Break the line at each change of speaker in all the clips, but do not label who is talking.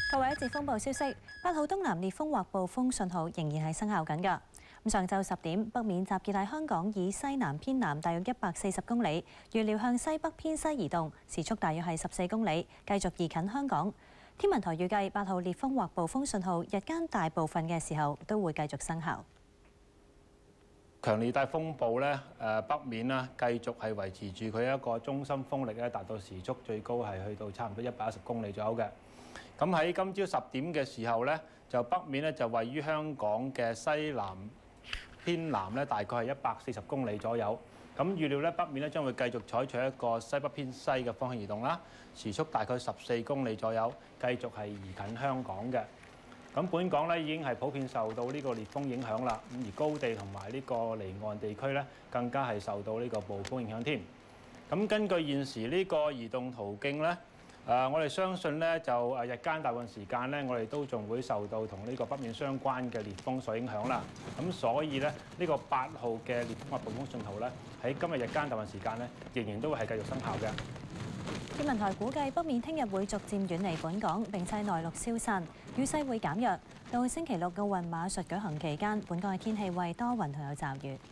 各位，一節風暴消息，8號東南烈風或暴風信號仍然係生效緊㗎。上晝10點，北面集結喺香港以西南偏南大約140公里，預料向西北偏西移動，時速大約係14公里，繼續移近香港。天文台預計8號烈風或暴風信號日間大部分嘅時候都會繼續生效。
強烈熱帶風暴咧，北面啦，繼續係維持住佢一個中心風力咧，達到時速最高係去到差唔多110公里左右嘅。咁喺今朝10點嘅時候咧，就北面咧就位於香港嘅西南偏南咧，大概係140公里左右。咁預料咧北面咧將會繼續採取一個西北偏西嘅方向移動啦，時速大概14公里左右，繼續係移近香港嘅。咁本港咧已經係普遍受到呢個烈風影響啦，咁而高地同埋呢個離岸地區咧更加係受到呢個暴風影響添。咁根據現時呢個移動途徑咧，我哋相信咧就日間大部分時間咧，我哋都仲會受到同呢個北面相關嘅烈風所影響啦。咁所以咧呢個8號嘅烈風或暴風信號咧喺今日日間大部分時間咧仍然都會係繼續生效嘅。
天文台估計北面聽日會逐漸遠離本港，並且內陸消散，雨勢會減弱。到星期六奧運馬術舉行期間，本港嘅天氣會多雲同有驟雨。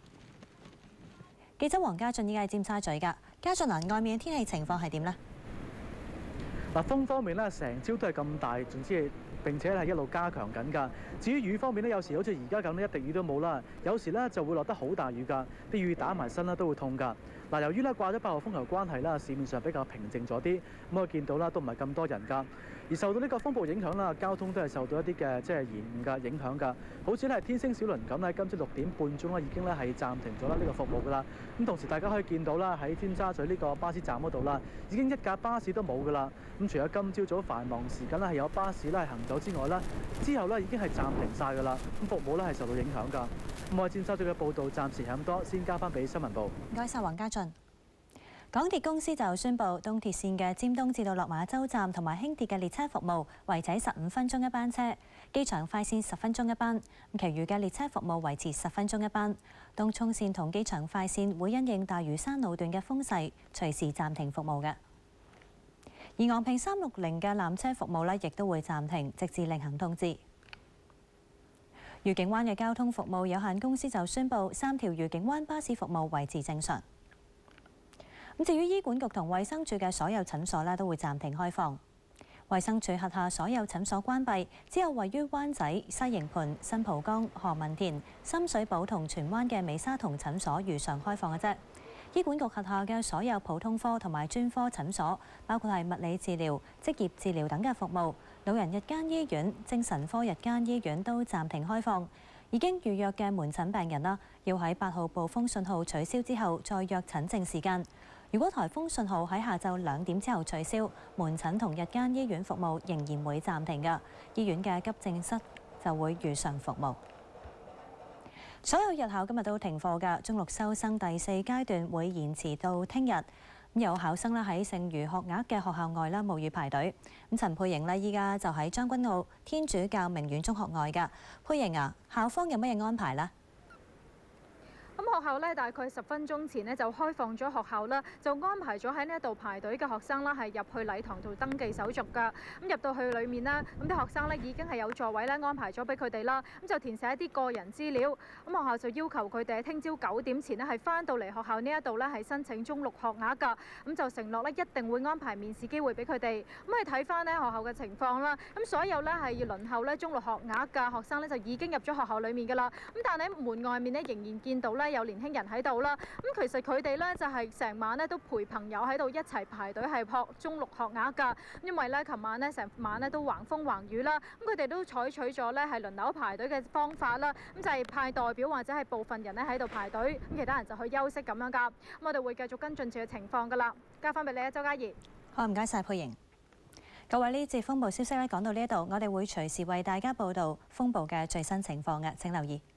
記者黃家俊依家喺尖沙咀㗎，家俊啊，外面嘅天氣情況係點呢？
嗱，風方面咧，成朝都係咁大，總之係並且係一路加強緊㗎。至於雨方面咧，有時好似而家咁咧，一滴雨都冇啦。有時咧就會落得好大雨㗎，啲雨打埋身啦都會痛㗎。嗱，由於咧掛咗8號風球關係啦，市面上比較平靜咗啲，咁我見到啦都唔係咁多人㗎。而受到呢個風暴影響啦，交通都係受到一啲嘅延誤嘅影響㗎。好似咧天星小輪咁咧，今朝6點半鐘咧已經咧係暫停咗啦呢個服務㗎啦。咁同時大家可以見到啦，喺尖沙咀呢個巴士站嗰度啦，已經一架巴士都冇㗎啦。咁除咗今朝早繁忙時間咧係有巴士咧係行走之外啦，之後咧已經係暫停晒㗎啦。咁服務咧係受到影響㗎。咁我喺尖沙咀嘅報道暫時係咁多，先交翻俾新聞部。
唔該晒，黃家俊。港鐵公司就宣布，東鐵線嘅尖東至到落馬洲站同埋輕鐵嘅列車服務維持15分鐘一班車，機場快線10分鐘一班，其餘嘅列車服務維持10分鐘一班。東涌線同機場快線會因應大嶼山路段嘅風勢，隨時暫停服務嘅。而昂坪360嘅纜車服務亦都會暫停，直至另行通知。愉景灣嘅交通服務有限公司就宣布，3條愉景灣巴士服務維持正常。至於醫管局同衛生署嘅所有診所都會暫停開放。衛生署轄下所有診所關閉，只有位於灣仔、西營盤、新蒲崗、何文田、深水埗同荃灣嘅美沙酮診所如常開放嘅啫。醫管局轄下嘅所有普通科同埋專科診所，包括係物理治療、職業治療等嘅服務，老人日間醫院、精神科日間醫院都暫停開放。已經預約嘅門診病人啦，要喺8號暴風信號取消之後再約診症時間。如果颱風信號喺下晝2點之後取消，門診同日間醫院服務仍然會暫停㗎。醫院嘅急症室就會如常服務。所有日校今日都停課㗎，中六收生第4階段會延遲到聽日。有考生喺剩餘學額嘅學校外冒雨排隊。陳佩瑩依家就喺將軍澳天主教明苑中學外㗎。佩瑩啊，校方有乜嘢安排呢？
咁學校大概10分鐘前就開放咗學校啦，就安排咗喺呢一度排隊嘅學生啦，係入去禮堂度登記手續㗎。咁入到去裏面啦，咁啲學生已經係有座位安排咗俾佢哋啦。咁就填寫一啲個人資料。咁學校就要求佢哋喺聽朝9點前係翻到嚟學校呢一度係申請中六學額㗎。咁就承諾一定會安排面試機會俾佢哋。咁你睇翻學校嘅情況啦。咁所有係要輪候中六學額嘅學生就已經入咗學校裏面㗎啦。咁但係喺門外面仍然見到有年輕人喺度啦，咁其實佢哋就係成晚都陪朋友喺度一齊排隊係撲中六學額㗎，因為琴晚成晚都橫風橫雨啦，咁佢哋都採取咗係輪流排隊嘅方法啦，咁就係派代表或者係部分人喺度排隊，咁其他人就去休息咁樣㗎。咁我哋會繼續跟進住嘅情況㗎啦，交翻俾你啊，周嘉怡。
好，唔該晒佩瑩。各位，呢節風暴消息講到呢一度，我哋會隨時為大家報道風暴嘅最新情況嘅，請留意。